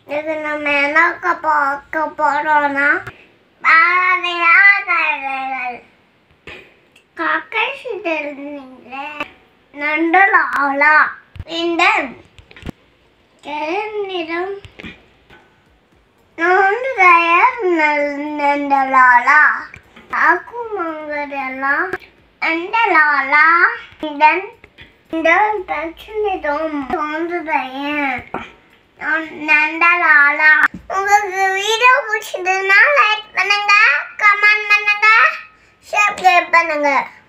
இது நம்ம என்ன பார்க்க போறோம்னா பாரதியார் காக்கை சிதறீங்களே நண்டலாலா இந்த நிறம் நண்டலாலா ஆக்குமங்கரெல்லாம் நண்டலாலா இதன் இந்த பிரச்சனை தோன்றுதையன் நண்டலாலா. உங்களுக்கு வீடியோ பிடிச்சதுன்னா லைக் பண்ணுங்க, கமெண்ட் பண்ணுங்க, சப்ஸ்கிரைப் பண்ணுங்க.